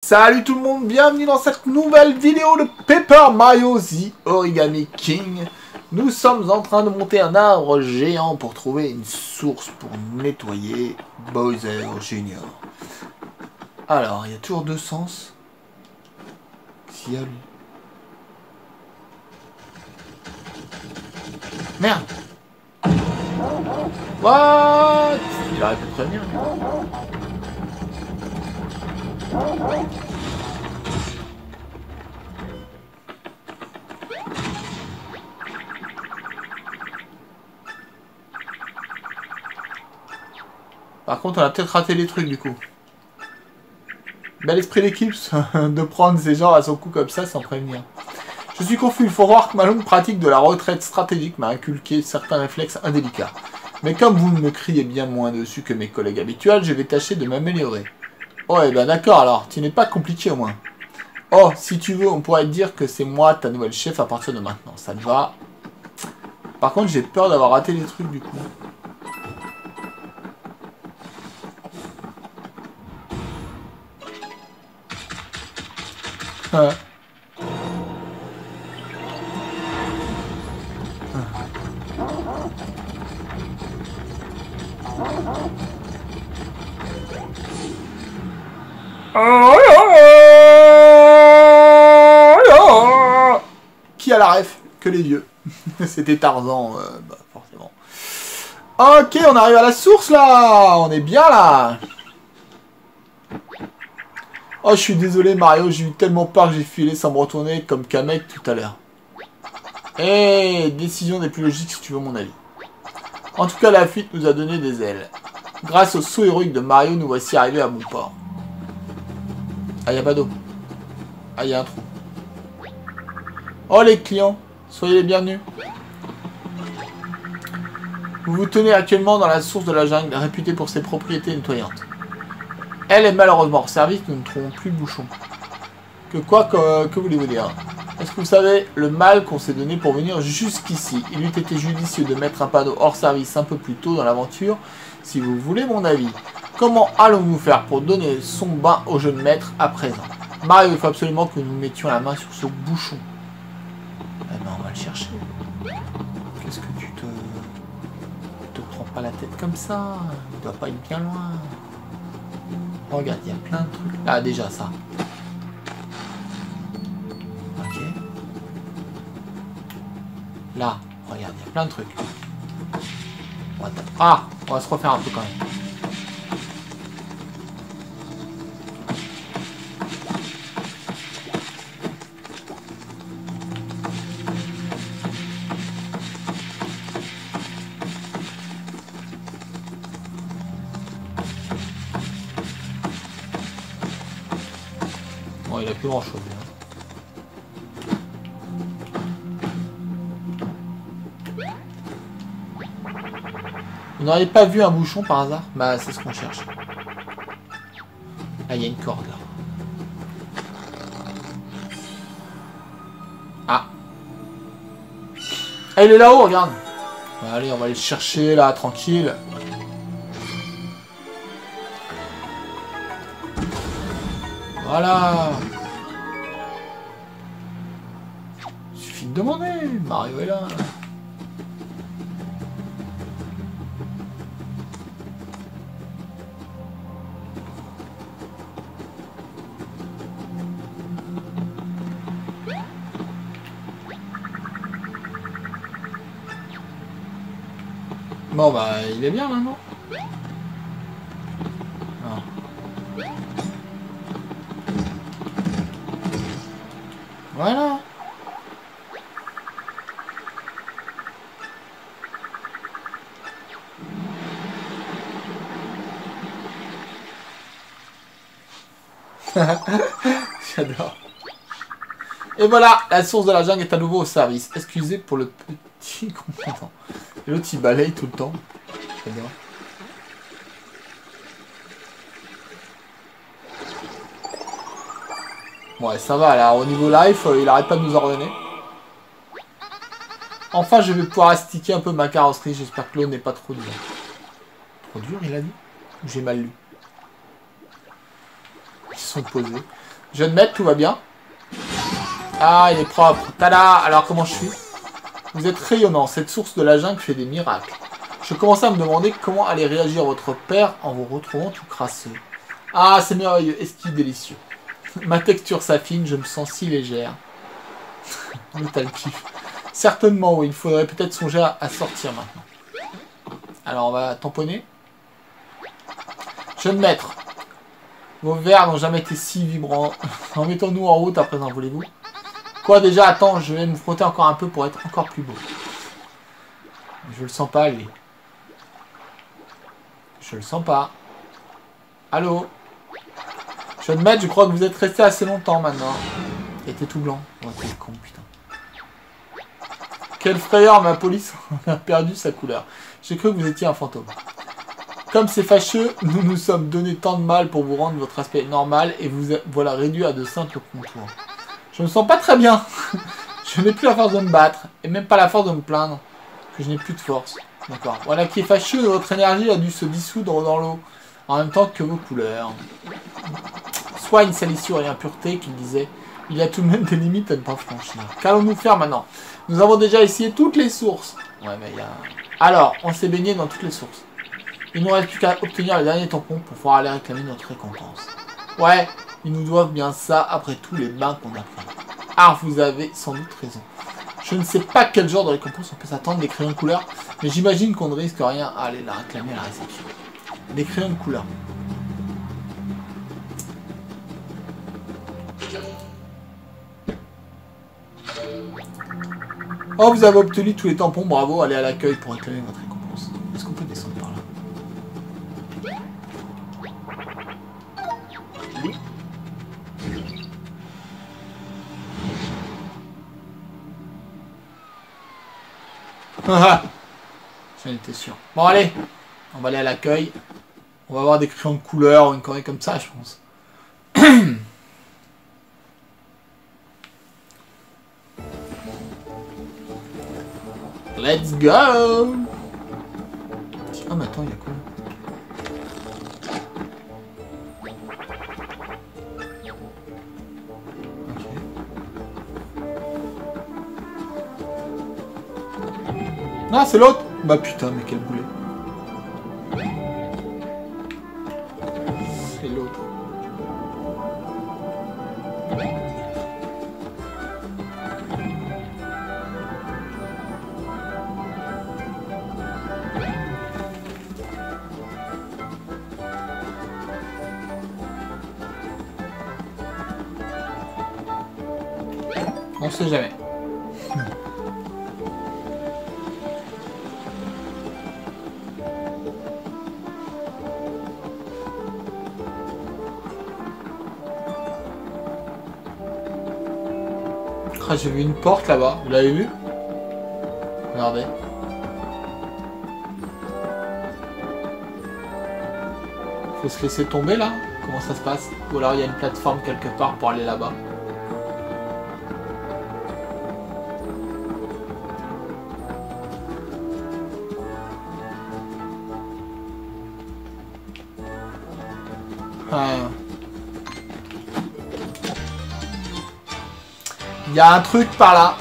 Salut tout le monde, bienvenue dans cette nouvelle vidéo de Paper Mario The Origami King. Nous sommes en train de monter un arbre géant pour trouver une source pour nettoyer Bowser Jr. Alors, il y a toujours deux sens. S'il y a lui. Merde. What? Il aurait pu prévenir. Par contre, on a peut-être raté les trucs du coup. Bel esprit d'équipe de prendre ces gens à son coup comme ça sans prévenir. Je suis confus, il faut voir que ma longue pratique de la retraite stratégique m'a inculqué certains réflexes indélicats. Mais comme vous me criez bien moins dessus que mes collègues habituels, je vais tâcher de m'améliorer. Oh, et ben d'accord alors, tu n'es pas compliqué au moins. Oh, si tu veux, on pourrait te dire que c'est moi ta nouvelle chef à partir de maintenant. Ça te va? Par contre, j'ai peur d'avoir raté les trucs du coup. Ouais. Qui a la ref? Que les vieux. C'était Tarzan, bah, forcément. Ok, on arrive à la source là. On est bien là. Oh, je suis désolé Mario, j'ai eu tellement peur que j'ai filé sans me retourner comme Kamek tout à l'heure. Eh, décision des plus logiques si tu veux mon avis. En tout cas, la fuite nous a donné des ailes. Grâce au saut héroïque de Mario, nous voici arrivés à bon port. Ah, y'a pas d'eau. Ah, y'a un trou. Oh, les clients, soyez les bienvenus. Vous vous tenez actuellement dans la source de la jungle, réputée pour ses propriétés nettoyantes. Elle est malheureusement hors service, nous ne trouvons plus de bouchons. Que voulez-vous dire? Est-ce que vous savez le mal qu'on s'est donné pour venir jusqu'ici? Il eût été judicieux de mettre un panneau hors service un peu plus tôt dans l'aventure, si vous voulez mon avis. Comment allons-nous faire pour donner son bain au jeune maître à présent? Mario, il faut absolument que nous mettions la main sur ce bouchon. Eh ben, on va le chercher. Qu'est-ce que tu te prends pas la tête comme ça? Il doit pas être bien loin. Regarde, il y a plein de trucs. Ah, déjà ça. Ok. Là, regarde, il y a plein de trucs. Ah, on va se refaire un peu quand même. Bon, il a plus grand chose. Vous n'auriez pas vu un bouchon par hasard? Bah, c'est ce qu'on cherche. Ah, il y a une corde là. Ah. Ah, il est là-haut, regarde. Allez, on va aller le chercher là, tranquille. Voilà. Il suffit de demander. Mario est là. Bon bah il est bien là, non? Non. Voilà. J'adore. Et voilà, la source de la jungle est à nouveau au service. Excusez pour le petit comportement. L'autre il balaye tout le temps. J'adore. Ouais, ça va là. Au niveau life, il arrête pas de nous ordonner. Enfin, je vais pouvoir astiquer un peu ma carrosserie. J'espère que l'eau n'est pas trop dure. Trop dur, il a dit? J'ai mal lu. Ils sont posés. Je viens de mettre, tout va bien. Ah, il est propre. Tada! Alors, comment je suis? Vous êtes rayonnant. Cette source de la jungle fait des miracles. Je commençais à me demander comment allait réagir votre père en vous retrouvant tout crasseux. Ah, c'est merveilleux. Est-ce qu'il est délicieux? Ma texture s'affine, je me sens si légère. Le tal kiff. Certainement, oui. Il faudrait peut-être songer à sortir maintenant. Alors, on va tamponner. Jeune maître. Vos vers n'ont jamais été si vibrants. Remettons-nous en route à présent, voulez-vous? Quoi déjà? Attends, je vais me frotter encore un peu pour être encore plus beau. Je le sens pas, lui. Je le sens pas. Allô? Jeune maître, je crois que vous êtes resté assez longtemps maintenant. Il était tout blanc. Oh, t'es con, putain. Quelle frayeur, ma police a perdu sa couleur. J'ai cru que vous étiez un fantôme. Comme c'est fâcheux, nous nous sommes donné tant de mal pour vous rendre votre aspect normal et vous voilà réduit à de simples contours. Je me sens pas très bien. Je n'ai plus la force de me battre et même pas la force de me plaindre que je n'ai plus de force. D'accord. Voilà qui est fâcheux, votre énergie a dû se dissoudre dans l'eau en même temps que vos couleurs. Soit une salissure et impureté, qu'il disait. Il y a tout de même des limites à ne pas franchir. Qu'allons-nous faire maintenant? Nous avons déjà essayé toutes les sources. Ouais, mais il y a... Alors, on s'est baigné dans toutes les sources. Il nous reste plus qu'à obtenir le dernier tampon pour pouvoir aller réclamer notre récompense. Ouais, ils nous doivent bien ça après tous les bains qu'on a pris. Ah, vous avez sans doute raison. Je ne sais pas quel genre de récompense on peut s'attendre des crayons de couleur, mais j'imagine qu'on ne risque rien à aller la réclamer à la réception. Des crayons de couleur. Oh, vous avez obtenu tous les tampons, bravo, allez à l'accueil pour réclamer votre récompense. Est-ce qu'on peut descendre par là? Oui. J'en étais sûr. Bon, allez, on va aller à l'accueil. On va avoir des crayons de couleur ou une connerie comme ça, je pense. Let's go! Ah, mais attends, il y a quoi? Ah, c'est l'autre! Bah putain, mais quel boulet. C'est l'autre. On sait jamais. Ah, j'ai vu une porte là-bas. Vous l'avez vu? Regardez. Faut se laisser tomber là? Comment ça se passe? Ou alors il y a une plateforme quelque part pour aller là-bas? Il y a un truc par là.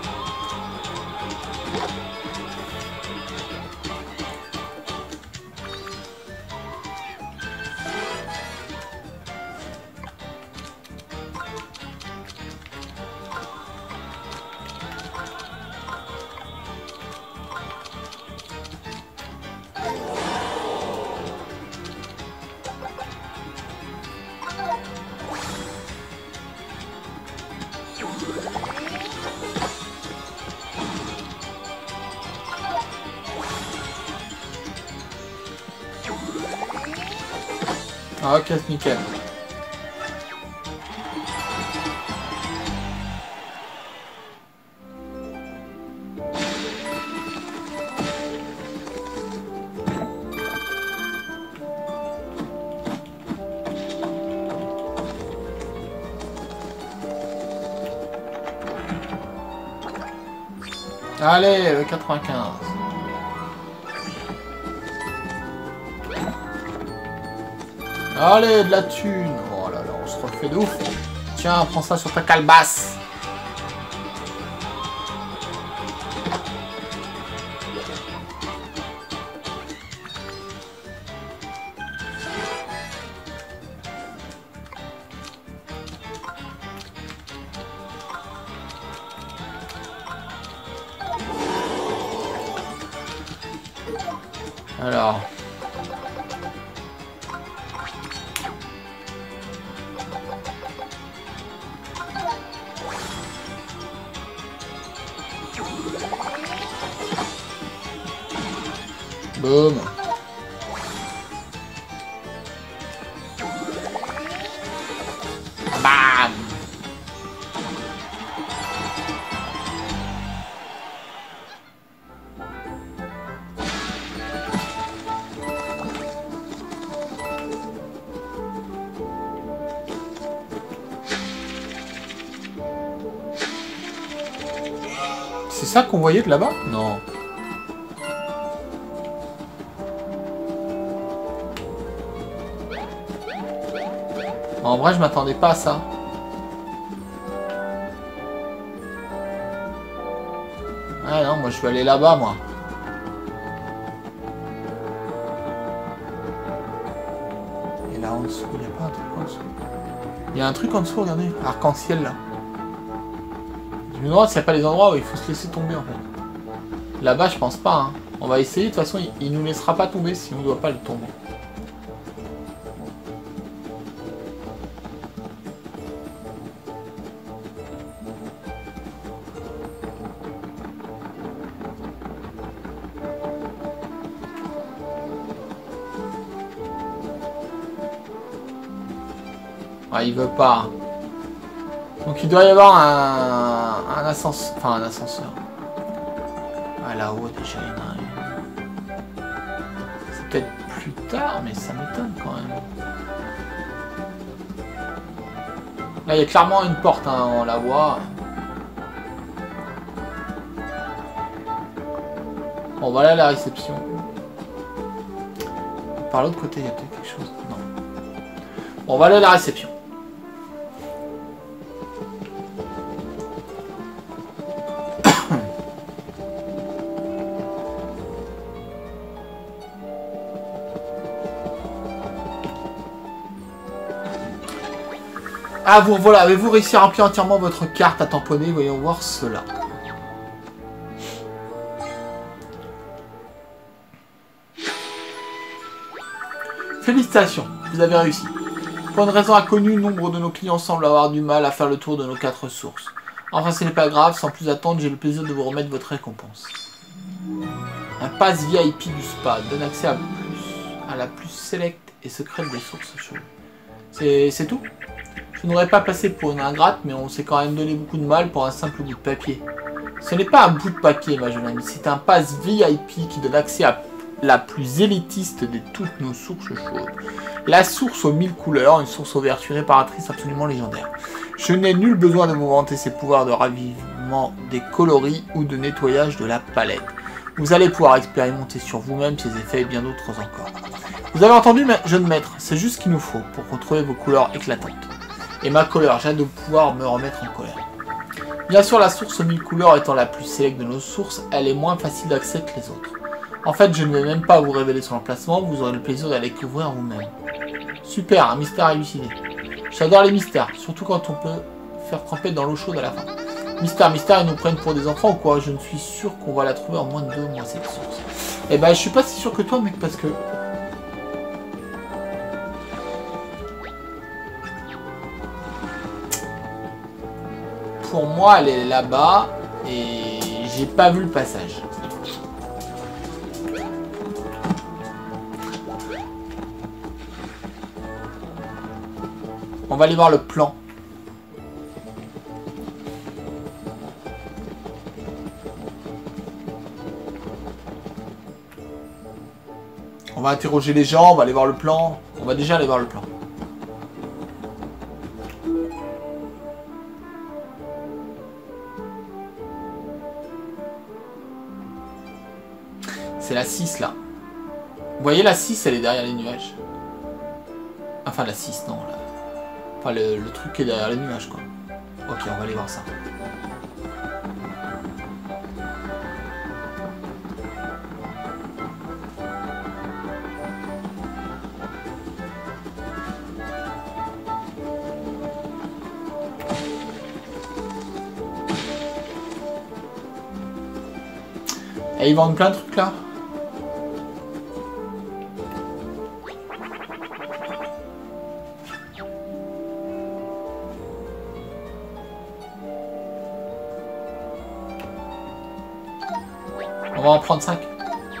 Ah, ok, c'est nickel. Allez, le 95. Allez, de la thune. Oh là là, on se refait de ouf. Tiens, prends ça sur ta calebasse. Alors. Boum. Bam. C'est ça qu'on voyait de là-bas? Non. En vrai, je m'attendais pas à ça. Ah non, moi je vais aller là-bas, moi. Et là en dessous, il n'y a pas un truc en dessous. Il y a un truc en dessous, regardez. Arc-en-ciel, là. Je me demande s'il n'y a pas des endroits où il faut se laisser tomber, en fait. Là-bas, je pense pas, hein. On va essayer, de toute façon, il nous laissera pas tomber si on ne doit pas le tomber. Ah, il veut pas. Donc il doit y avoir un ascenseur. Enfin un ascenseur. Ah là-haut déjà il y en a un. C'est peut-être plus tard, mais ça m'étonne quand même. Là il y a clairement une porte, hein, on la voit. Bon, on va aller à la réception. Par l'autre côté, il y a peut-être quelque chose. Non. Bon, on va aller à la réception. Ah, vous, voilà, avez-vous réussi à remplir entièrement votre carte à tamponner? Voyons voir cela. Félicitations, vous avez réussi. Pour une raison inconnue, nombre de nos clients semblent avoir du mal à faire le tour de nos 4 sources. Enfin, ce n'est pas grave, sans plus attendre, j'ai le plaisir de vous remettre votre récompense. Un pass VIP du spa donne accès à la plus sélecte et secrète des sources chaudes. C'est tout? Je n'aurais pas passé pour une ingrate, mais on s'est quand même donné beaucoup de mal pour un simple bout de papier. Ce n'est pas un bout de papier, ma jeune amie, c'est un pass VIP qui donne accès à la plus élitiste de toutes nos sources chaudes. La source aux 1000 couleurs, une source aux vertus réparatrices absolument légendaire. Je n'ai nul besoin de vous vanter ses pouvoirs de ravivement des coloris ou de nettoyage de la palette. Vous allez pouvoir expérimenter sur vous-même ces effets et bien d'autres encore. Vous avez entendu, jeune maître, c'est juste ce qu'il nous faut pour contrôler vos couleurs éclatantes. Et ma colère, j'ai hâte de pouvoir me remettre en colère. Bien sûr, la source aux 1000 couleurs étant la plus sélecte de nos sources, elle est moins facile d'accès que les autres. En fait, je ne vais même pas vous révéler son emplacement, vous aurez le plaisir d'aller découvrir vous-même. Super, un mystère élucidé. J'adore les mystères, surtout quand on peut faire tremper dans l'eau chaude à la fin. Mystère, ils nous prennent pour des enfants ou quoi? Je ne suis sûr qu'on va la trouver en moins de 2 mois, cette source. Eh ben, je suis pas si sûr que toi, mec, parce que... Pour moi, elle est là-bas, et j'ai pas vu le passage. On va aller voir le plan. On va interroger les gens, on va aller voir le plan. On va déjà aller voir le plan. C'est la 6 là. Vous voyez la 6, elle est derrière les nuages. Enfin la 6, non là. Enfin, le truc qui est derrière les nuages, quoi. Ok, on va aller voir ça. Et ils vendent plein de trucs là. On va en prendre 5.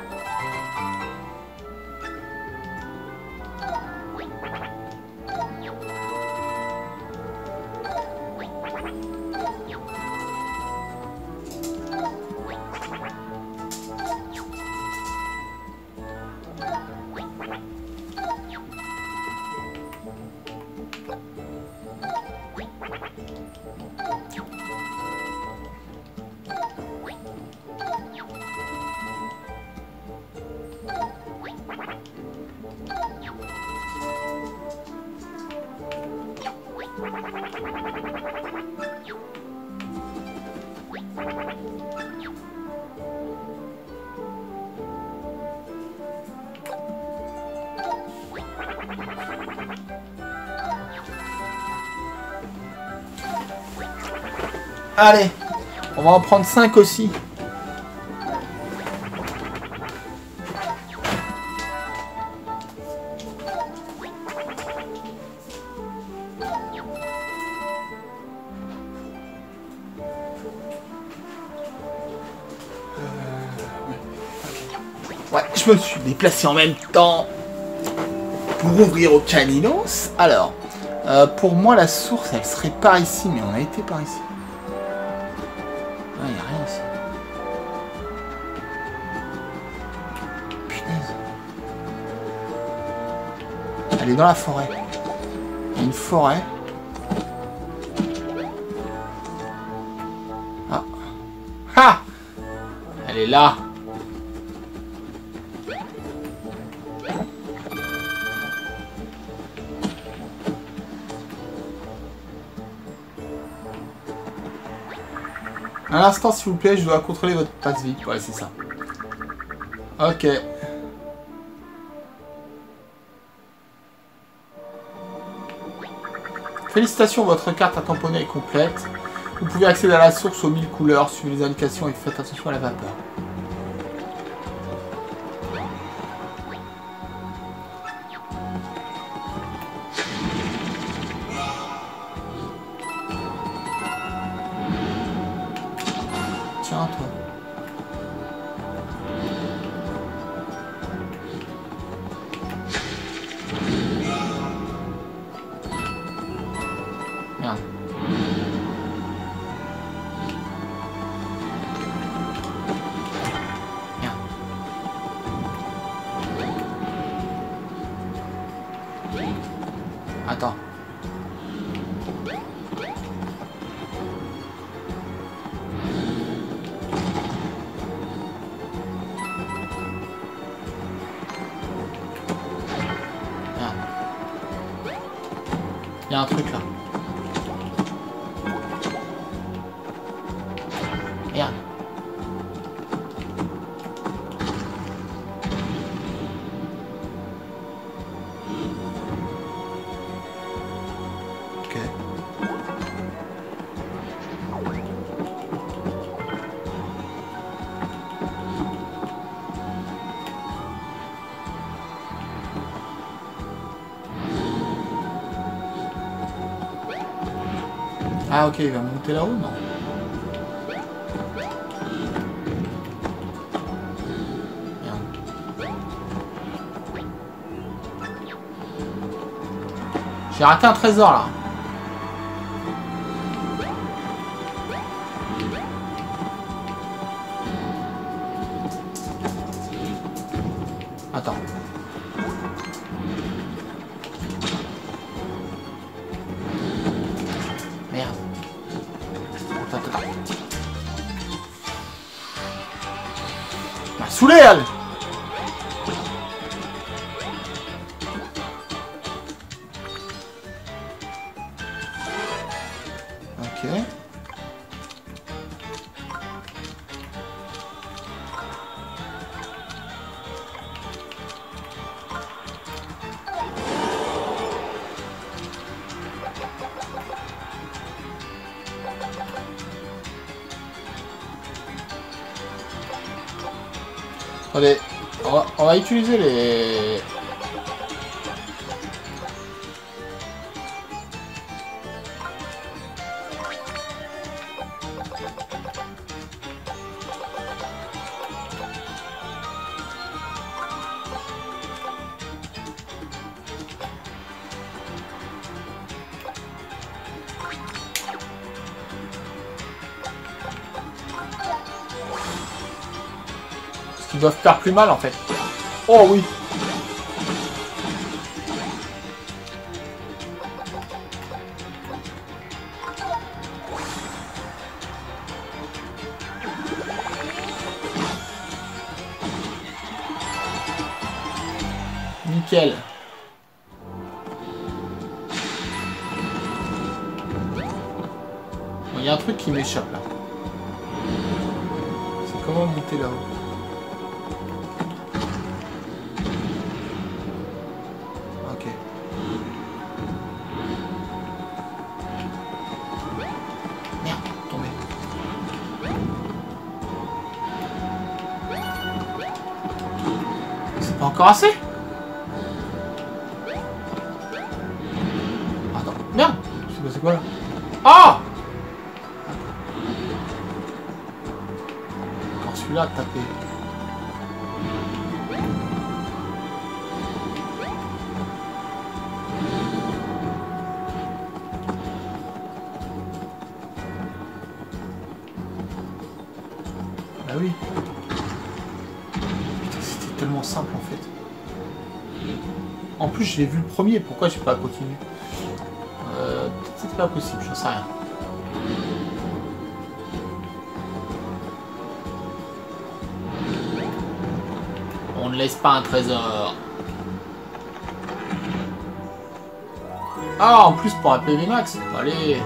Allez, on va en prendre 5 aussi. Ouais, je me suis déplacé en même temps pour ouvrir au Caninos. Alors, pour moi, la source, elle serait par ici, mais on a été par ici. Ah, il n'y a rien ici. Punaise. Elle est dans la forêt. Il y a une forêt. Ah. Ah! Elle est là. Un instant, s'il vous plaît, je dois contrôler votre passe vite. Ouais, c'est ça. Ok. Félicitations, votre carte à tamponner est complète. Vous pouvez accéder à la source aux 1000 couleurs, suivez les indications et faites attention à la vapeur. Tiens, toi. Merde. Merde. Attends. Il y a un truc là. Merde. Ok. Ah ok, il va monter là-haut, non? Merde. J'ai raté un trésor là. Attends. Merde. Attends. M'a saoulé, elle! Ok. Attendez, on va utiliser les... Ils doivent faire plus mal en fait. Oh oui. Nickel. Bon, il y a un truc qui m'échappe là. C'est comment monter là-haut? Encore assez? Attends, merde! C'est quoi là? Ah! Encore celui-là à taper. Bah oui. Putain, c'était tellement simple en fait. En plus, je l'ai vu le premier. Pourquoi j'ai pas continué? Peut-être que c'est pas possible, j'en sais rien. On ne laisse pas un trésor. Ah, en plus pour un PV max. Allez.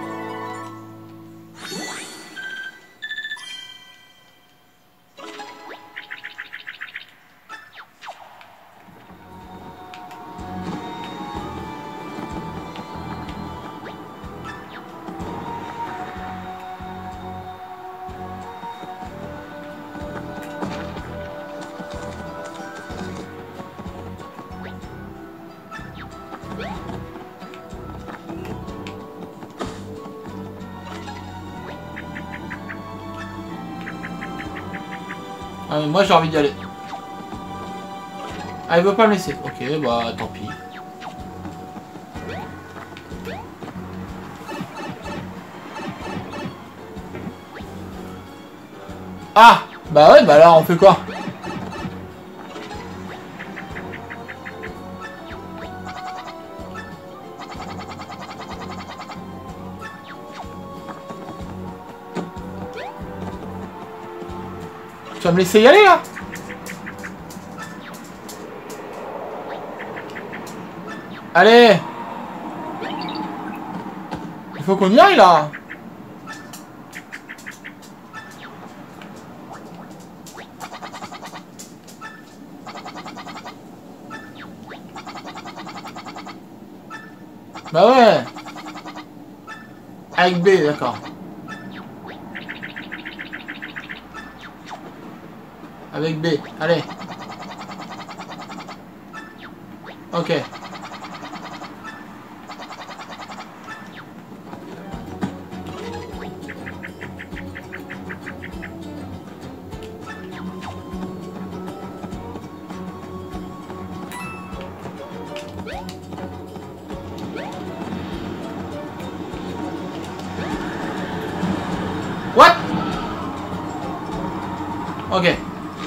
Ah, mais moi j'ai envie d'y aller. Ah, il veut pas me laisser. Ok, bah tant pis. Ah, bah ouais, bah là on fait quoi? Tu vas me laisser y aller là? Allez! Il faut qu'on y aille là! Bah ouais! Avec B, d'accord. Avec B, allez. Ok. What? Ok.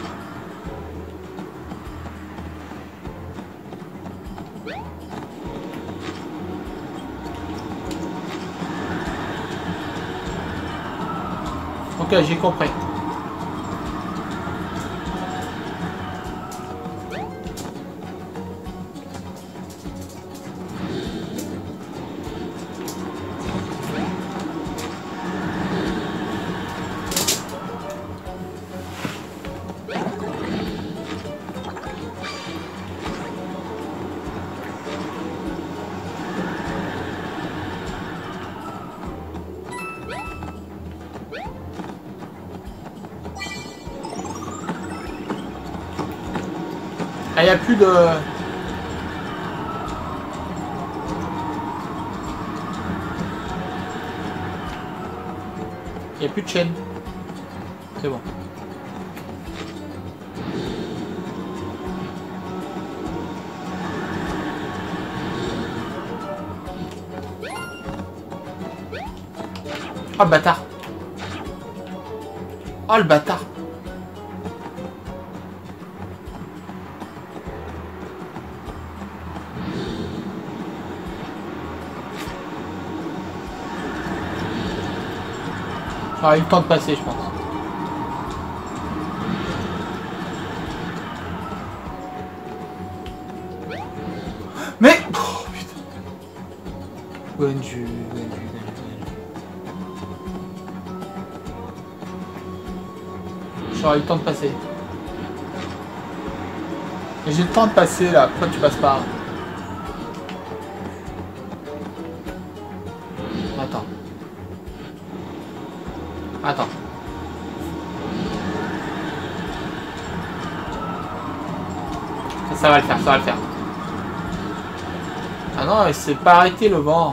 Ok, j'ai compris. Ah, y a plus de... Il n'y a plus de chaîne. C'est bon. Oh le bâtard. Oh le bâtard. J'aurais eu le temps de passer, je pense. Mais... Oh putain. Wenju. J'aurais eu le temps de passer. Mais j'ai le temps de passer là, pourquoi tu passes pas? Attends. Attends. Ça va le faire, ça va le faire. Ah non, il s'est pas arrêté le vent.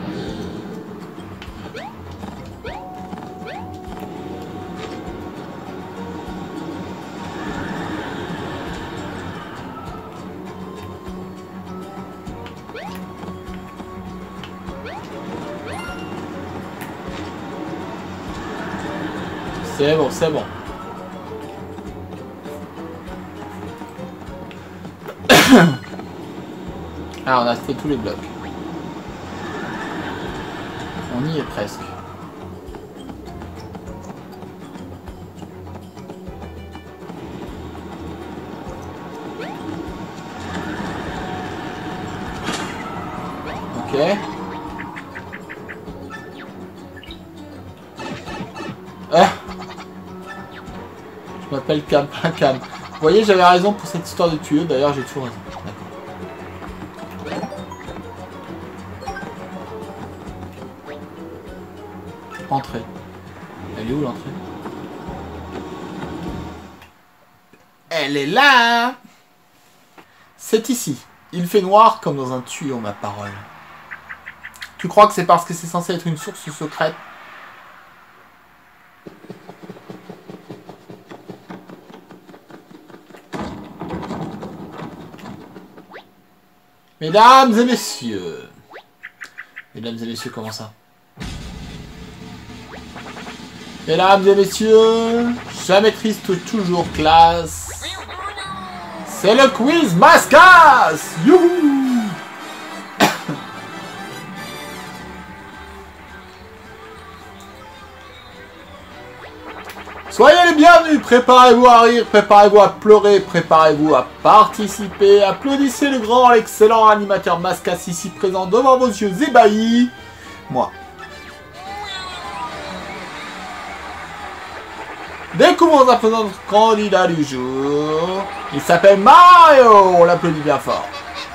C'est bon, c'est bon. Ah, on a fait tous les blocs. On y est presque. Ok. Ah. Je m'appelle Cam. Cam. Vous voyez, j'avais raison pour cette histoire de tuyau. D'ailleurs, j'ai toujours raison. Entrée. Elle est où l'entrée? Elle est là. C'est ici. Il fait noir comme dans un tuyau, ma parole. Tu crois que c'est parce que c'est censé être une source secrète? Mesdames et messieurs. Mesdames et messieurs, comment ça? Mesdames et messieurs, jamais triste, toujours classe. C'est le quiz Mascas. Youhou. Soyez les bienvenus, préparez-vous à rire, préparez-vous à pleurer, préparez-vous à participer. Applaudissez le grand, l'excellent animateur Mascas ici présent devant vos yeux ébahis. Moi. Découvrons à présent notre candidat du jour. Il s'appelle Mario. On l'applaudit bien fort.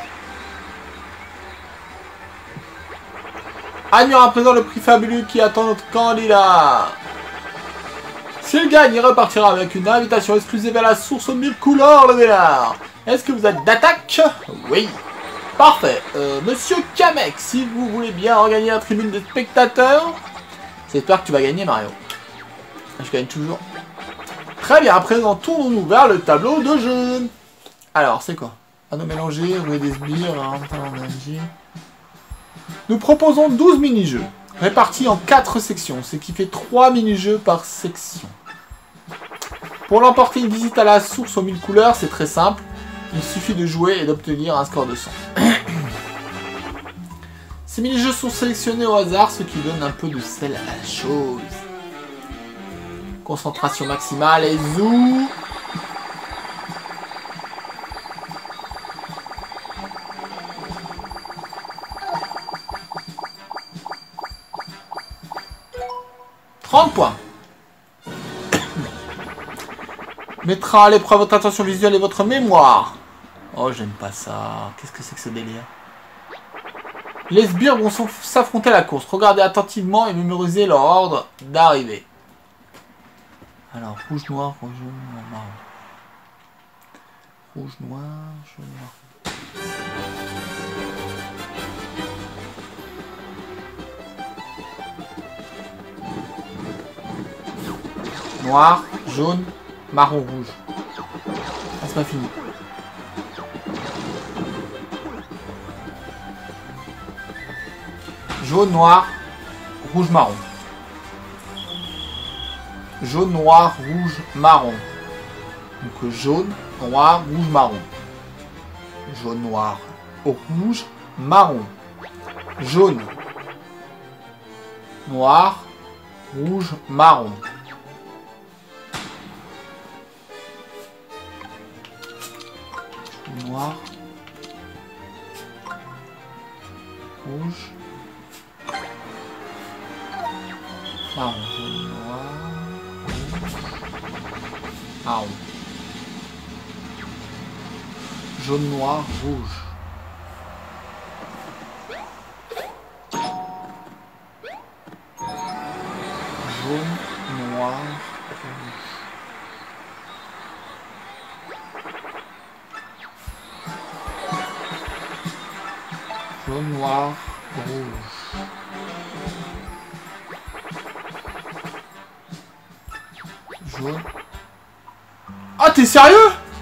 Admirons à présent le prix fabuleux qui attend notre candidat. S'il gagne, il repartira avec une invitation exclusive à la source aux 1000 couleurs, le vénard. Est-ce que vous êtes d'attaque? Oui. Parfait. Monsieur Kamek, si vous voulez bien regagner la tribune des spectateurs, j'espère que tu vas gagner, Mario. Je gagne toujours. Très bien, à présent, tournons-nous vers le tableau de jeu. Alors, c'est quoi? Anneaux mélangés, rouler des sbires, Nous proposons 12 mini-jeux, répartis en 4 sections, ce qui fait 3 mini-jeux par section. Pour l'emporter, une visite à la source aux 1000 couleurs, c'est très simple. Il suffit de jouer et d'obtenir un score de 100. Ces mini-jeux sont sélectionnés au hasard, ce qui donne un peu de sel à la chose. Concentration maximale et zou. Points. Mettra à l'épreuve votre attention visuelle et votre mémoire. Oh, j'aime pas ça. Qu'est-ce que c'est que ce délire? Les sbires vont s'affronter à la course. Regardez attentivement et mémorisez leur ordre d'arrivée. Alors, rouge, noir, rouge, noir, marron. Rouge, noir, jaune, noir. Noir, jaune, marron, rouge. Ah, c'est pas fini. Jaune, noir, rouge, marron. Jaune, noir, rouge, marron. Donc jaune, noir, rouge, marron. Jaune, noir, rouge, marron. Jaune, noir, rouge, marron. Noir, rouge, marron, jaune, noir, rouge, marron. Jaune, noir, rouge. Jaune, noir, rouge. Jaune, noir, rouge. Jaune. Ah, t'es sérieux?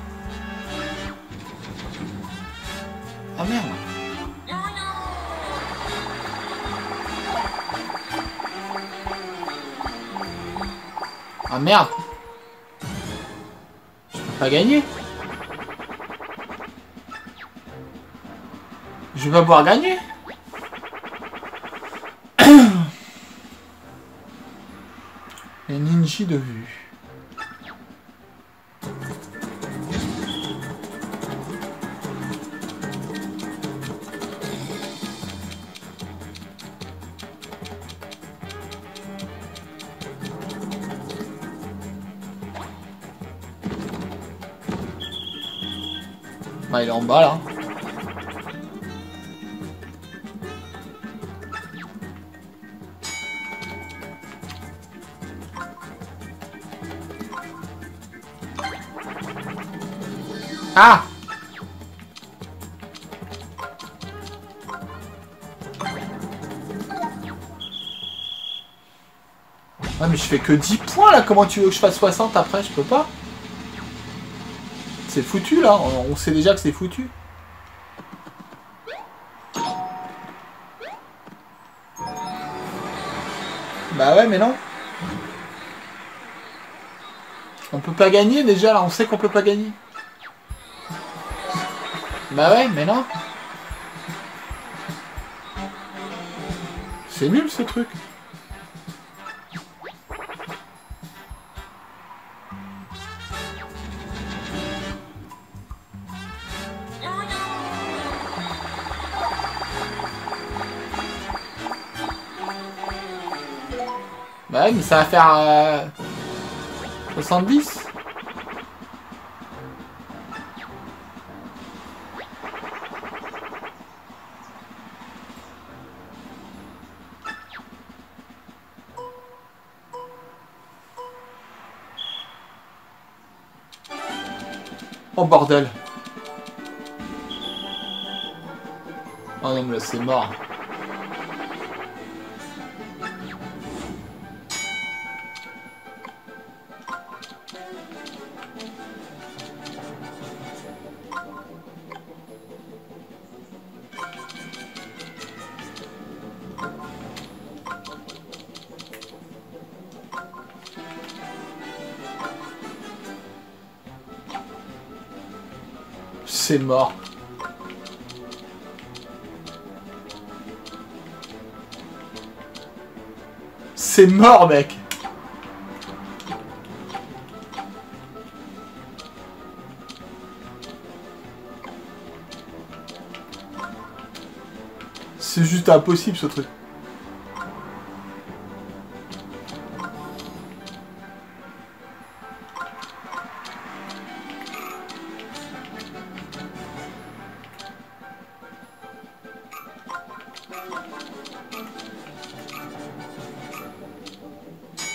Ah merde. Ah merde. Je peux pas gagner. Je vais pas pouvoir gagner. Les ninjas de vue. Bah, il est en bas là. Ah! Ouais, mais je fais que 10 points là. Comment tu veux que je fasse 60 après? Je peux pas. C'est foutu là. On sait déjà que c'est foutu. Bah ouais, mais non. On peut pas gagner déjà là. On sait qu'on peut pas gagner. Bah ouais, mais non. C'est nul ce truc. Bah ouais, mais ça va faire 70. Oh bordel. Oh non mais là c'est mort. C'est mort. C'est mort, mec. C'est juste impossible, ce truc.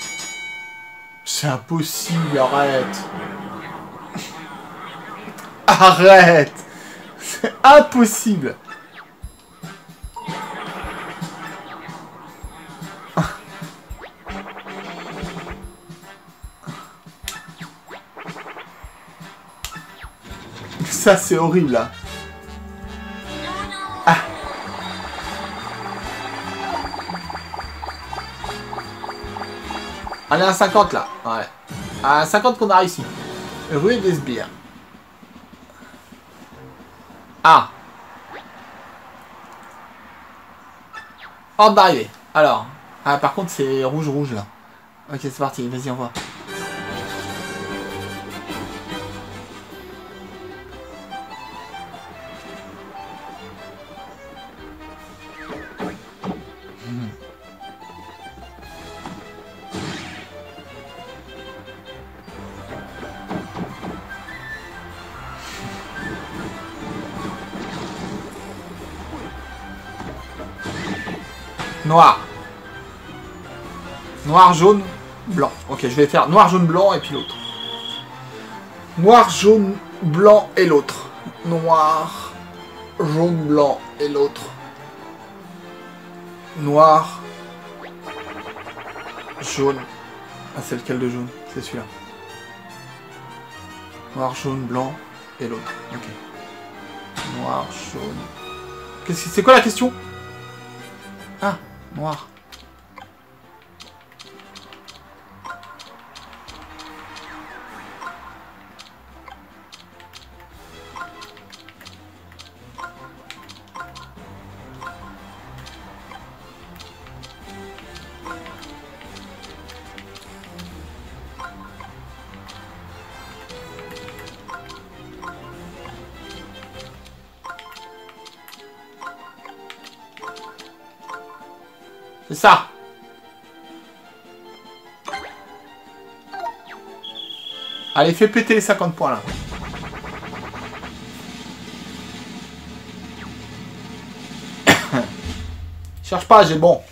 C'est impossible, arrête. Arrête. C'est impossible. Ça, c'est horrible, là. Ah. On est à 50, là. Ouais. À 50 qu'on a réussi. Rue des sbires. Ah. Ordre d'arrivée. Alors. Ah, par contre, c'est rouge, là. Ok, c'est parti. Vas-y, envoie. Noir. Noir, jaune, blanc. Ok, je vais faire noir, jaune, blanc et puis l'autre. Noir, jaune, blanc et l'autre. Noir, jaune, blanc et l'autre. Noir, jaune. Ah, c'est lequel de jaune? C'est celui-là. Noir, jaune, blanc et l'autre. Ok. Noir, jaune. C'est quoi la question? Ah, noir. C'est ça. Allez, fais péter les 50 points là. Cherche pas, j'ai bon.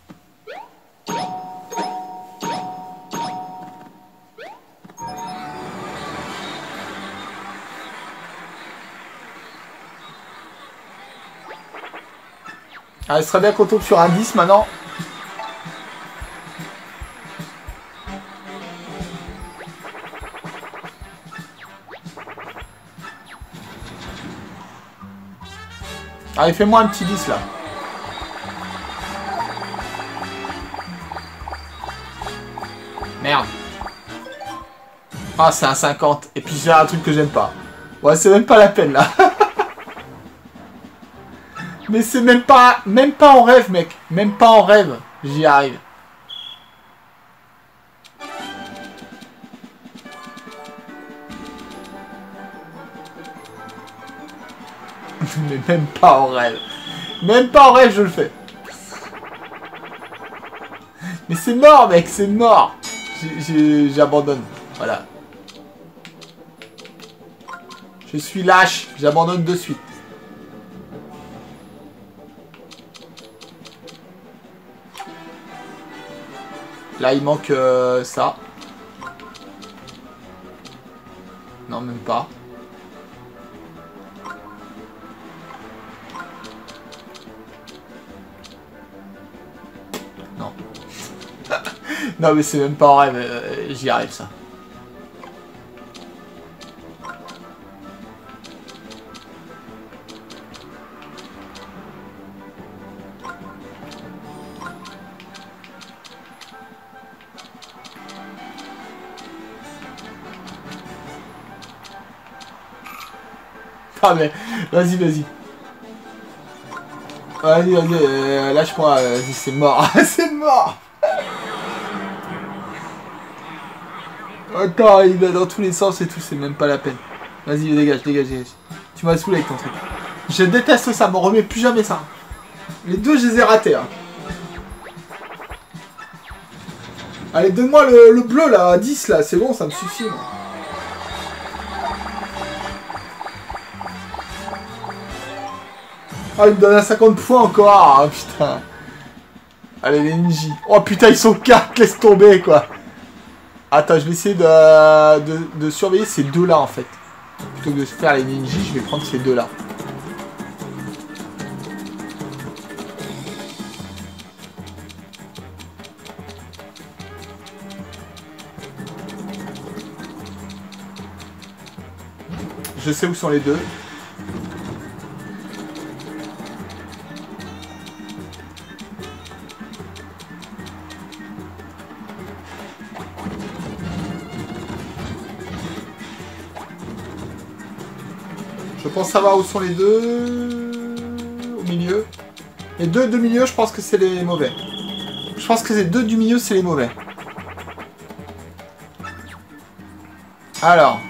Ah, il serait bien qu'on tombe sur un 10 maintenant. Allez, fais-moi un petit 10 là. Merde. Ah, c'est un 50. Et puis j'ai un truc que j'aime pas. Ouais, c'est même pas la peine là. Mais c'est même pas en rêve, mec. Même pas en rêve. J'y arrive. Mais même pas en rêve. Même pas en rêve, je le fais. Mais c'est mort, mec, c'est mort. J'abandonne. Voilà. Je suis lâche. J'abandonne de suite. Là, il manque ça. Non, même pas. Non. Non, mais c'est même pas en rêve. J'y arrive, ça. Ah mais, vas-y, vas-y. Vas-y, vas-y, lâche-moi, vas-y, c'est mort. C'est mort. Attends, il va dans tous les sens et tout, c'est même pas la peine. Vas-y, dégage, dégage, dégage. Tu m'as saoulé avec ton truc. Je déteste ça, m'en remets plus jamais ça. Les deux, je les ai ratés. Hein. Allez, donne-moi le bleu là, à 10 là, c'est bon, ça me suffit. Moi. Ah, il me donne un 50 points encore. Ah, putain. Allez, les ninjas. Oh putain, ils sont 4, laisse tomber quoi. Attends, je vais essayer de surveiller ces deux là en fait. plutôt que de faire les ninjas, je vais prendre ces deux-là. Je sais où sont les deux. Je pense savoir où sont les deux. Au milieu. Les deux du milieu, je pense que c'est les mauvais. Je pense que les deux du milieu, c'est les mauvais. Alors.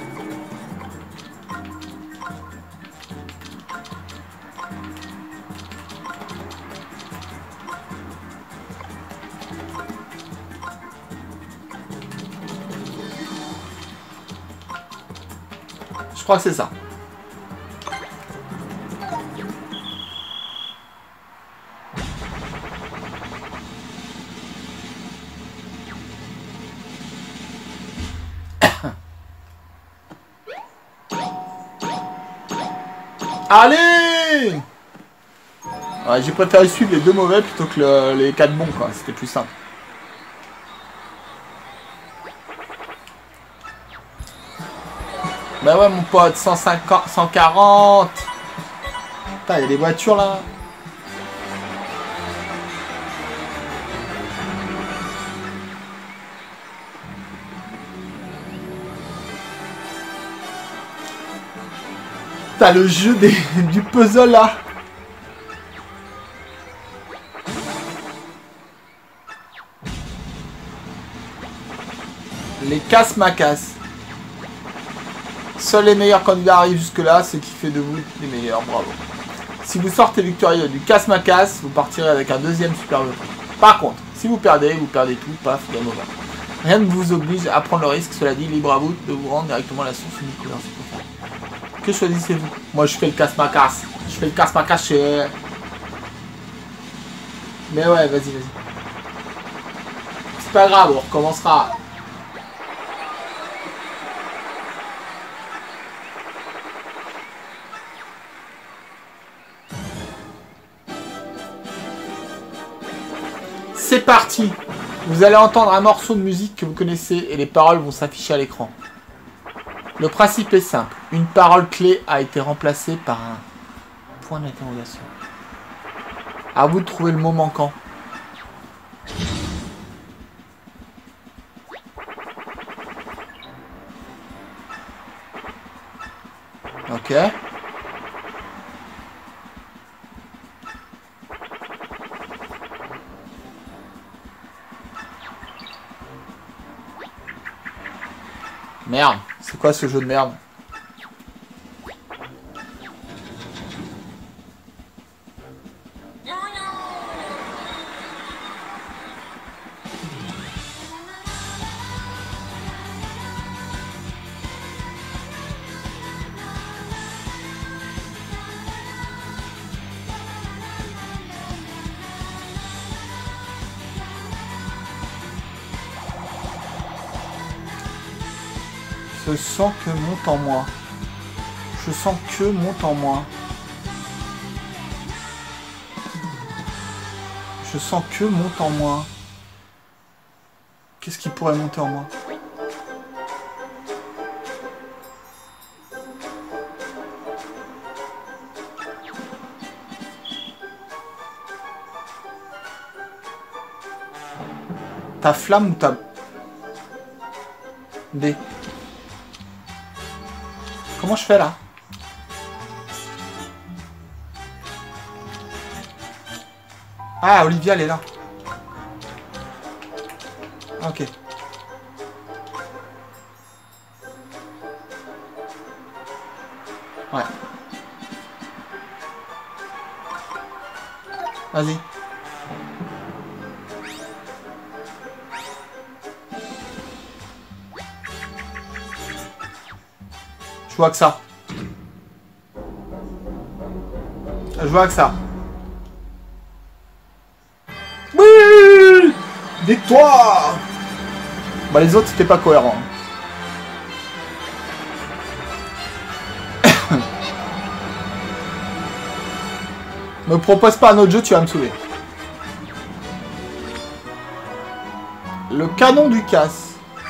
Je crois que c'est ça. Allez! Ouais, j'ai préféré suivre les deux mauvais plutôt que les quatre bons, quoi. C'était plus simple. Bah ouais, mon pote, 150, 140. Putain, il y a des voitures, là. T'as le jeu du puzzle là. Les casse-macasse. Seuls les meilleurs candidats arrivent jusque-là, ce qui fait de vous les meilleurs. Bravo. Si vous sortez victorieux du casse-macasse, vous partirez avec un deuxième super lot. Par contre, si vous perdez tout, paf, game over. Rien ne vous oblige à prendre le risque, cela dit, libre à vous de vous rendre directement à la source unique. Que choisissez-vous? Moi je fais le casse-macasse. Je fais le casse-macasse chez... Mais ouais, vas-y. C'est pas grave, on recommencera. C'est parti. Vous allez entendre un morceau de musique que vous connaissez et les paroles vont s'afficher à l'écran. Le principe est simple. Une parole clé a été remplacée par un point d'interrogation. À vous de trouver le mot manquant. Ok. Merde, c'est quoi ce jeu de merde? Je sens que monte en moi. Je sens que monte en moi. Je sens que monte en moi. Qu'est-ce qui pourrait monter en moi? Ta flamme ou ta... D. Comment je fais là? Ah, Olivia, elle est là. Ok. Ouais. Vas-y. Je vois que ça. Je vois que ça. Oui! Victoire! Bah les autres c'était pas cohérent. Me propose pas un autre jeu, tu vas me saouler. Le canon du casse.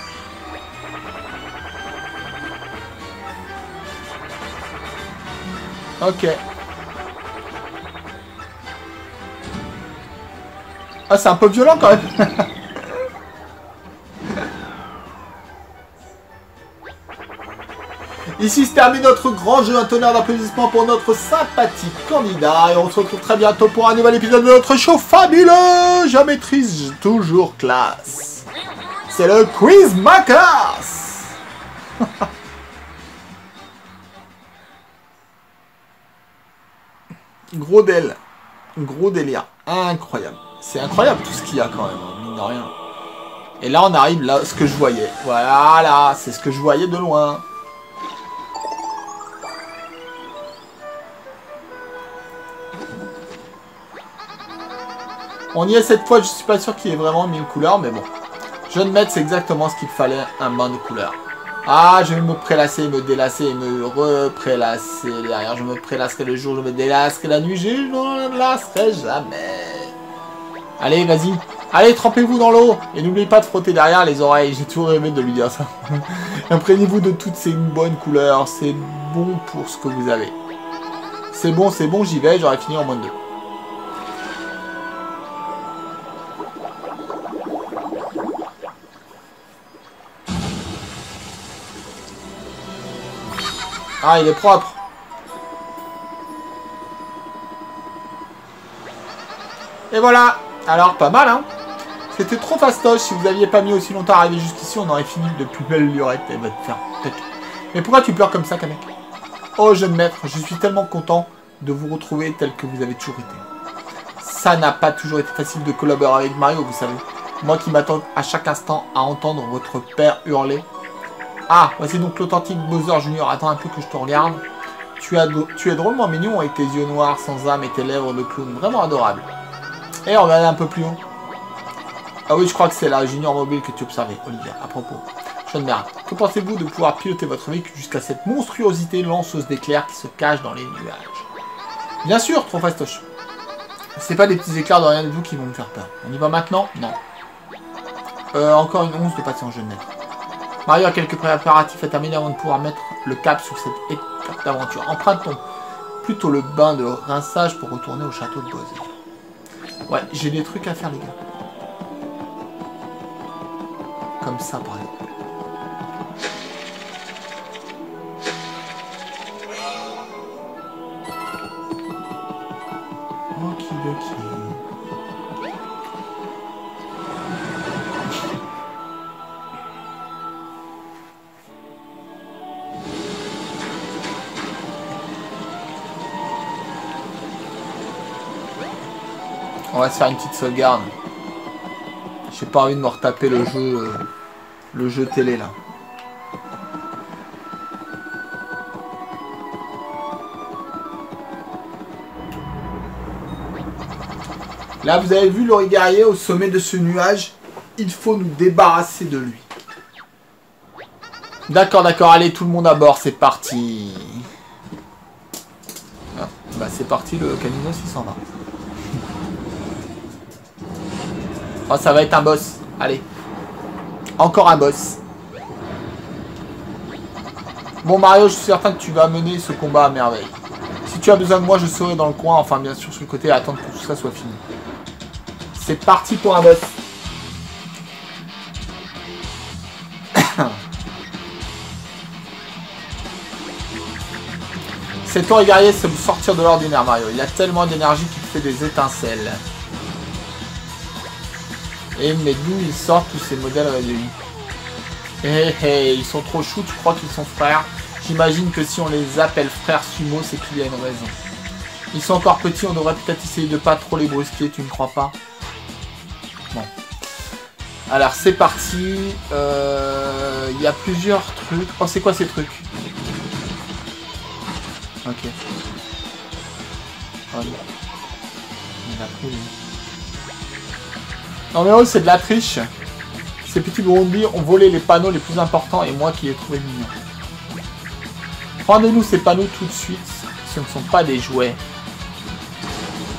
Ok. Ah, c'est un peu violent quand même. Ici se termine notre grand jeu. Un tonnerre d'applaudissements pour notre sympathique candidat. Et on se retrouve très bientôt pour un nouvel épisode de notre show fabuleux. Je maîtrise toujours classe. C'est le quiz ma classe. Gros délire. Gros délire. Incroyable. C'est incroyable tout ce qu'il y a quand même, mine de rien. Et là, on arrive là, ce que je voyais. Voilà, c'est ce que je voyais de loin. On y est cette fois, je suis pas sûr qu'il y ait vraiment 1000 couleurs, mais bon. Jeune maître, c'est exactement ce qu'il fallait, un bain de couleurs. Ah, je vais me prélasser, me délasser et me reprélasser derrière. Je me prélasserai le jour, je me délasserai la nuit, je ne me lasserai jamais. Allez, vas-y. Allez, trempez-vous dans l'eau. Et n'oubliez pas de frotter derrière les oreilles. J'ai toujours rêvé de lui dire ça. Imprégnez-vous de toutes ces bonnes couleurs. C'est bon pour ce que vous avez. C'est bon, j'y vais. J'aurai fini en moins de 2. Ah, il est propre. Et voilà. Alors, pas mal, hein. C'était trop fastoche. Si vous aviez pas mis aussi longtemps à arriver jusqu'ici, on aurait fini de plus belle lurette. Elle va te faire tête. Mais pourquoi tu pleures comme ça, Kamek? Oh, jeune maître, je suis tellement content de vous retrouver tel que vous avez toujours été. Ça n'a pas toujours été facile de collaborer avec Mario, vous savez. Moi qui m'attends à chaque instant à entendre votre père hurler. Ah, voici donc l'authentique Bowser Junior. Attends un peu que je te regarde. Tu es drôlement mignon avec tes yeux noirs sans âme et tes lèvres de clown. Vraiment adorable. Et regardez un peu plus haut. Ah oui, je crois que c'est la Junior Mobile que tu observais, Olivier. À propos, jeune merde, que pensez-vous de pouvoir piloter votre véhicule jusqu'à cette monstruosité lanceuse d'éclairs qui se cache dans les nuages? Bien sûr, trop fastoche. C'est pas des petits éclairs de rien du tout qui vont me faire peur. On y va maintenant? Non. Encore une once de patience, jeune maître. Mario a quelques préparatifs à terminer avant de pouvoir mettre le cap sur cette étape d'aventure. Empruntons plutôt le bain de rinçage pour retourner au château de Bowser. Ouais, j'ai des trucs à faire, les gars. Comme ça, par exemple. Okidoki. On va se faire une petite sauvegarde. J'ai pas envie de me retaper le jeu télé là. Là, vous avez vu le guerrier au sommet de ce nuage. Il faut nous débarrasser de lui. D'accord, d'accord. Allez, tout le monde à bord. C'est parti. Ah, bah, c'est parti. Le Canino 620. Oh, ça va être un boss. Allez. Encore un boss. Bon, Mario, je suis certain que tu vas mener ce combat à merveille. Si tu as besoin de moi, je serai dans le coin. Enfin, bien sûr, sur le côté, à attendre que tout ça soit fini. C'est parti pour un boss. Cet Ori guerrier, c'est vous sortir de l'ordinaire, Mario. Il a tellement d'énergie qu'il fait des étincelles. Et mais d'où ils sortent tous ces modèles réduits? Ils sont trop choux, tu crois qu'ils sont frères? J'imagine que si on les appelle frères sumo, c'est qu'il y a une raison. Ils sont encore petits, on devrait peut-être essayer de pas trop les brusquer, tu ne crois pas? Bon. Alors c'est parti. Il y a plusieurs trucs. Oh, c'est quoi ces trucs? Ok. Oh, non. Il a pris, lui. Non mais oh, c'est de la triche. Ces petits Brumbies ont volé les panneaux les plus importants et moi qui les ai trouvés mignons. Rendez-nous ces panneaux tout de suite. Ce ne sont pas des jouets.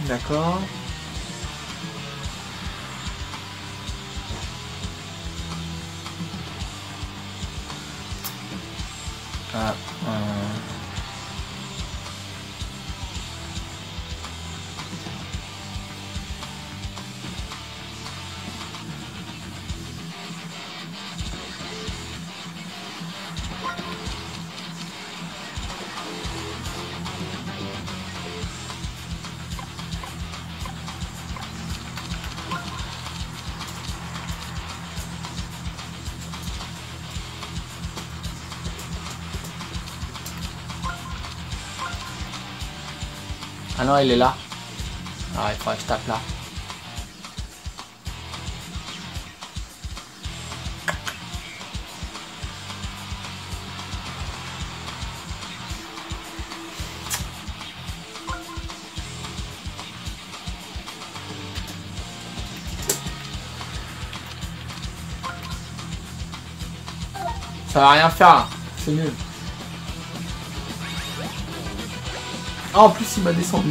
D'accord. Ah, ah non, il est là. Ah, il faudrait que je tape là. Ça va rien faire là. C'est nul. Ah, en plus, il m'a descendu.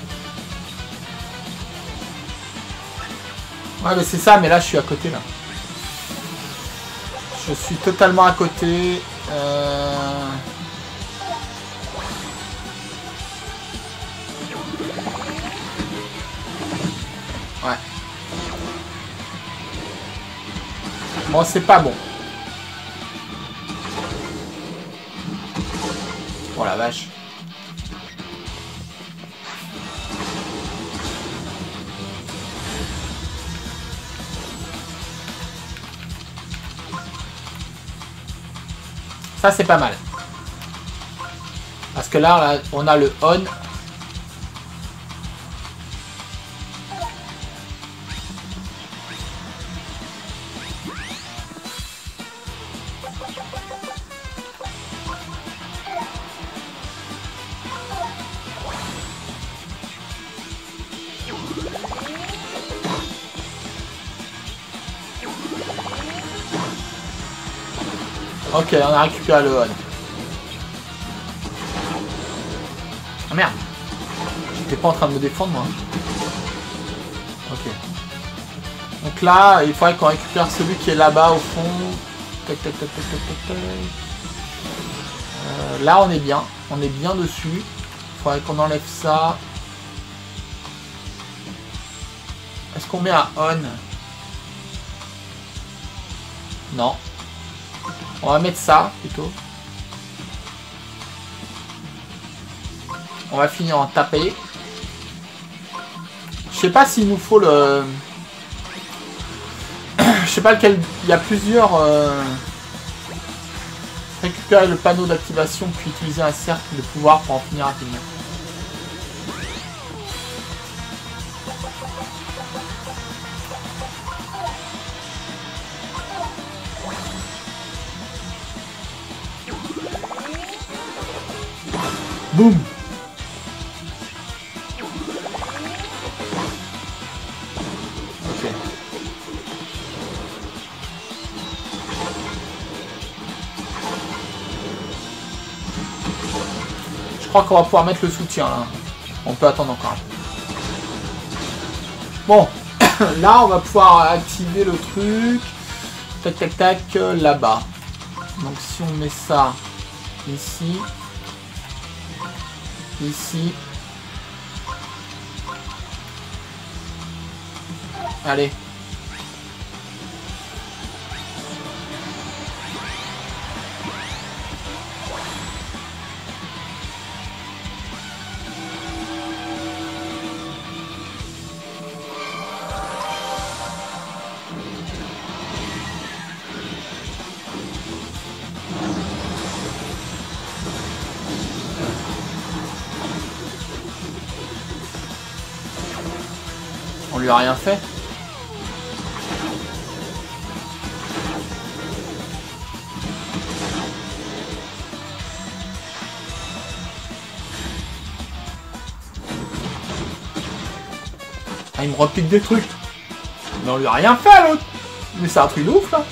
Ouais, mais c'est ça, mais là, je suis à côté, là. Je suis totalement à côté. Ouais. Bon, c'est pas bon. Oh la vache. Ça, c'est pas mal. Parce que là, on a le on. Ok, on a récupéré le on. Ah merde. J'étais pas en train de me défendre, moi. Ok. Donc là, il faudrait qu'on récupère celui qui est là-bas au fond. Tac, tac, tac, tac, tac, tac, tac. Là, on est bien. On est bien dessus. Il faudrait qu'on enlève ça. Est-ce qu'on met un on? Non. On va mettre ça, plutôt. On va finir en taper. Je sais pas s'il nous faut le... Je sais pas lequel... Il y a plusieurs... Récupérer le panneau d'activation puis utiliser un cercle de pouvoir pour en finir rapidement. Boum. Ok. Je crois qu'on va pouvoir mettre le soutien là. On peut attendre encore un peu. Bon, là on va pouvoir activer le truc. Tac tac tac, là-bas. Donc si on met ça ici. Ici. Allez. On lui a rien fait. Ah, il me repique des trucs. Mais on lui a rien fait à l'autre. Mais c'est un truc de ouf là.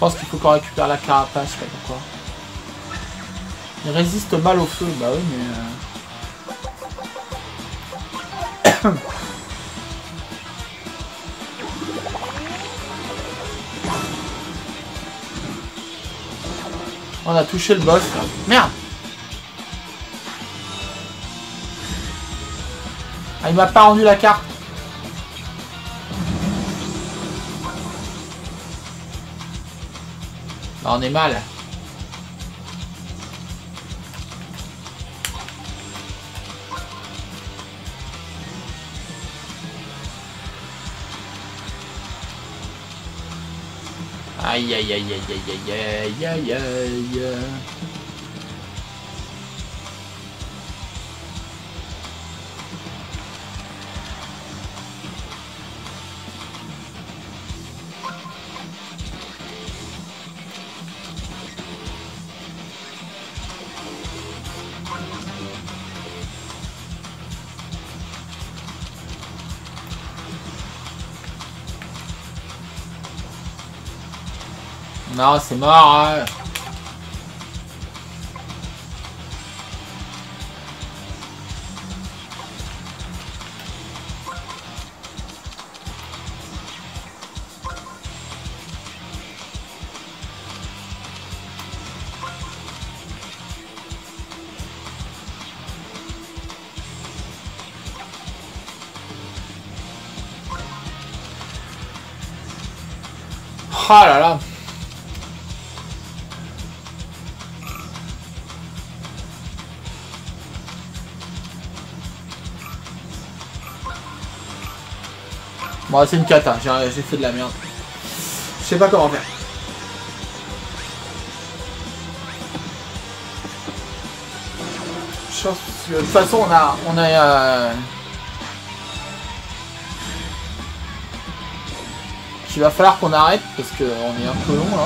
pense qu'il faut qu'on récupère la carapace, je sais pas pourquoi. Il résiste mal au feu, bah oui, mais... On a touché le boss, là. Merde! Ah, il m'a pas rendu la carte. Bah, on est mal. Aïe aïe aïe aïe aïe aïe aïe aïe aïe. Non, c'est mort, hein. Oh là là. Bon, c'est une cata, j'ai fait de la merde. Je sais pas comment faire. Je pense que, de toute façon, on a il va falloir qu'on arrête parce qu'on est un peu long là.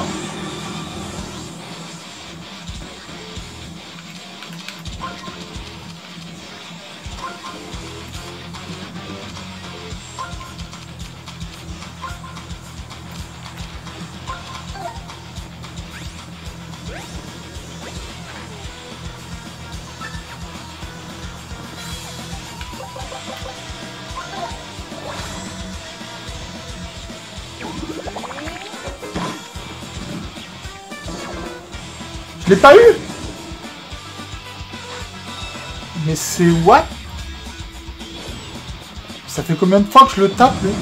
Je l'ai pas eu. Mais c'est what? Ça fait combien de fois que je le tape, lui?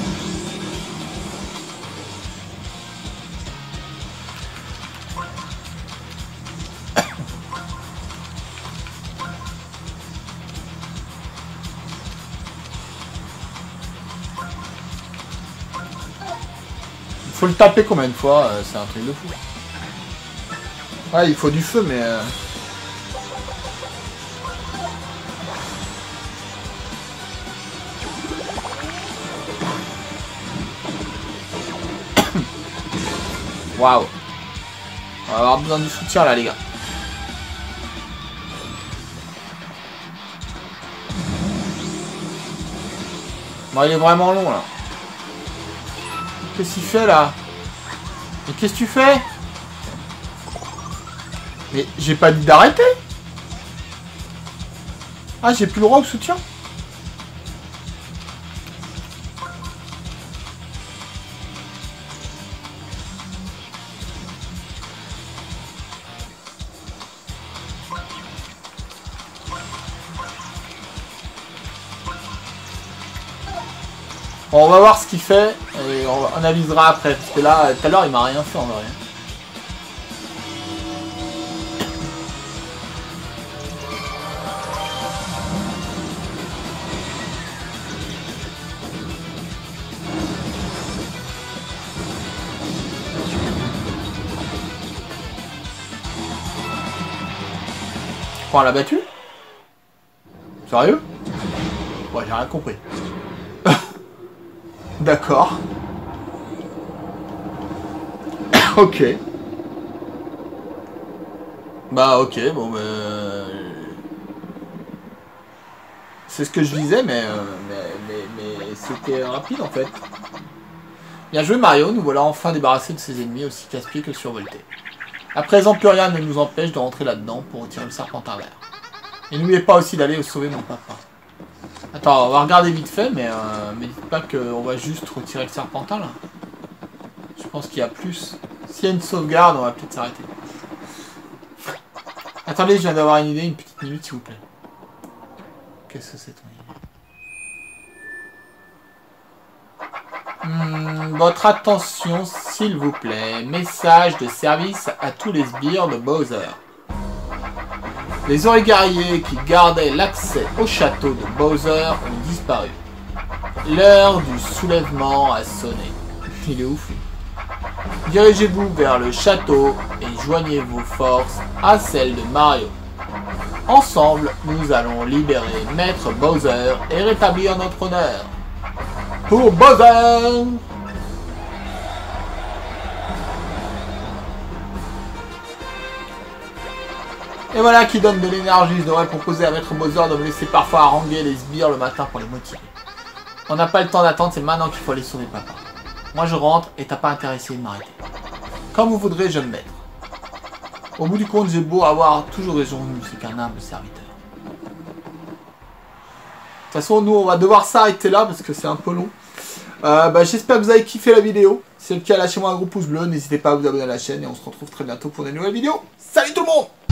Il faut le taper combien de fois? C'est un truc de fou. Ouais, il faut du feu, mais... Waouh. On va avoir besoin du soutien, là, les gars. Bon, il est vraiment long, là. Qu'est-ce qu'il fait, là? Mais qu'est-ce que tu fais? Mais j'ai pas dit d'arrêter. Ah, j'ai plus le droit au soutien. Bon, on va voir ce qu'il fait et on analysera après. Parce que là, tout à l'heure, il m'a rien fait en vrai. On l'a battu? Sérieux? Ouais, j'ai rien compris. D'accord. Ok. Bah ok, bon bah... C'est ce que je disais, mais c'était rapide en fait. Bien joué Mario, nous voilà enfin débarrassés de ces ennemis aussi casse-pieds que survoltés. À présent, plus rien ne nous empêche de rentrer là-dedans pour retirer le serpentin vert. Et n'oubliez pas aussi d'aller sauver mon papa. Attends, on va regarder vite fait, mais dites pas qu'on va juste retirer le serpentin là. Je pense qu'il y a plus. S'il y a une sauvegarde, on va peut-être s'arrêter. Attendez, je viens d'avoir une idée, une petite minute s'il vous plaît. Qu'est-ce que c'est ton idée? Votre attention s'il vous plaît. Message de service à tous les sbires de Bowser. Les guerriers qui gardaient l'accès au château de Bowser ont disparu. L'heure du soulèvement a sonné. Il est ouf. Dirigez-vous vers le château et joignez vos forces à celles de Mario. Ensemble, nous allons libérer Maître Bowser et rétablir notre honneur. Pour Bowser! Et voilà qui donne de l'énergie. Je devrais proposer à Maître Bowser de me laisser parfois haranguer les sbires le matin pour les motiver. On n'a pas le temps d'attendre, c'est maintenant qu'il faut aller sauver papa. Moi je rentre et t'as pas intéressé de m'arrêter. Comme vous voudrez, jeune maître. Au bout du compte, j'ai beau avoir toujours raison, je suis qu'un humble serviteur. De toute façon, nous on va devoir s'arrêter là parce que c'est un peu long. J'espère que vous avez kiffé la vidéo. Si c'est le cas, lâchez-moi un gros pouce bleu. N'hésitez pas à vous abonner à la chaîne et on se retrouve très bientôt pour des nouvelles vidéos. Salut tout le monde!